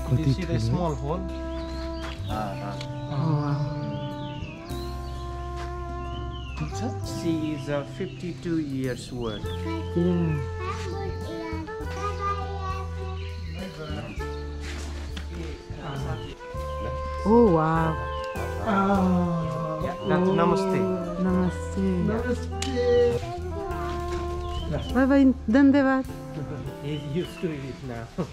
You see the small hole? Oh, wow. She is 52 years old. Yeah. Oh, wow. Yeah, that's namaste. Namaste. Bye bye. Dandavad. He's used to it now.